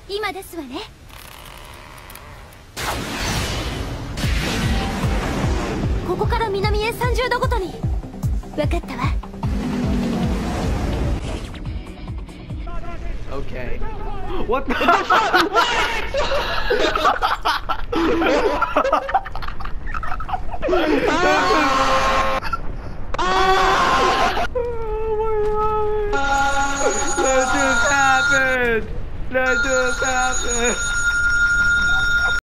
今ですわね。ここから南へ30度ごとに。分かったわ。 Okay. What the? That just happened! That just happened!